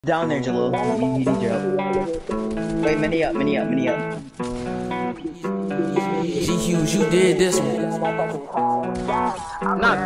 Down there, Jalil. You need your help. Wait, mini up. G Hughes, you did this one. I'm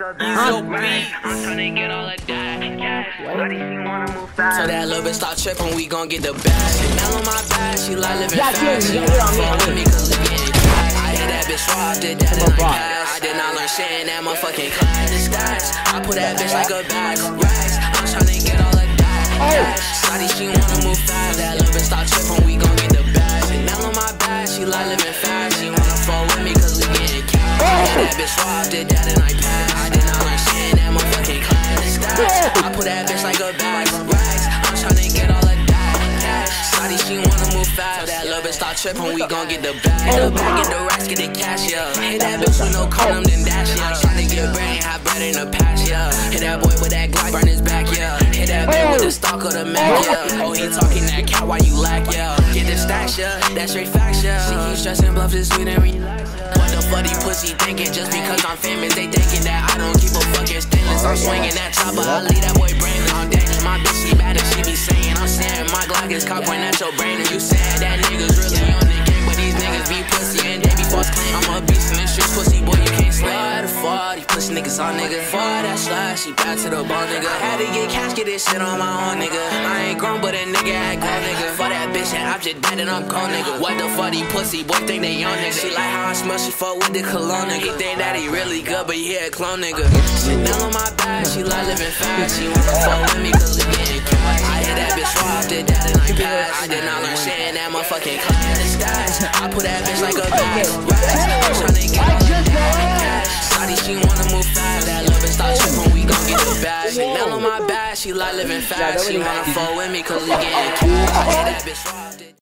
tryna get all of that cash. So that little bitch start tripping, we gon' get the bag. Mel on my back, she like living fast. She wanna fuck with me cause we getting cash. I hit that bitch raw, did that in my past. I did not learn shit in that motherfucking class. The stats, I put that bitch like a bag. Racks, I'm tryna get all of that cash. Shawty, she wanna move fast. That little bitch start tripping, we gon' get the bag. Mel on my back, she like living fast. She wanna fuck with me cause we getting cash. I hit that bitch raw, did that in my past. I did not learn shit in that motherfucking class. The stats, I put that bitch like a bag. Racks, I'm tryna get all of that cash. Shawty, she wanna move fast. So that little bitch start tripping, we gon' get the bag. Get the bag, get the racks, get the cash, yeah. Hit that bitch with no condom, then dash, yeah. Tryna get brain, have bread in the past, yeah. Hit that boy with that Glock, burn his back, yeah. Hit that bitch with the stock of the Mac, yeah. Oh, he talking that cat while you lack, yeah. Get the stacks, yeah. That's straight facts, yeah. She keep stressing, bluff this sweet and relax. What the fuck these pussy thinking? Just because I'm famous, they thinking that I don't keep a fucking stainless. I'm swinging that chopper, I leave that boy brainless. I'm dangerous, my bitch, she bad and she be saying I'm saying my Glock is cock point at your brain. And you said that niggas really on the game, but these niggas be pussy and they be false claim. I'm a beast in the streets, pussy boy, you can't slay. The fuck, these pussy niggas on nigga. Fuck that slide, she bad to the bone, nigga. Had to get cash, get this shit on my own, nigga. I ain't grown, but a nigga act grown, nigga. For that bitch and I'm just dead and I'm cold, nigga. What the fuck, these pussy boy think they young, nigga. She like how I smell, she fuck with the cologne, nigga. He think that he really good, but he a clone, nigga. Chanel on my back, she like living fast. She wanna fuck with me cause we getting cash. I hit that bitch raw, did that in my past. I did not learn shit in that motherfucking class. I put that bitch like a bag. I'm tryna get all of that cash. Shawty, she wanna move fast. That little bitch start tripping, we gon' get the bag. Chanel on my back, she like living fast. She wanna fuck with me cause we getting cash. I hit that bitch raw.